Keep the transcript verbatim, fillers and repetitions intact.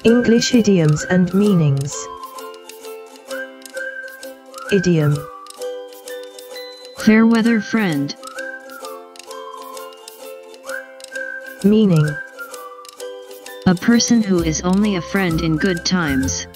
English idioms and meanings. Idiom. Fair weather friend. Meaning. A person who is only a friend in good times.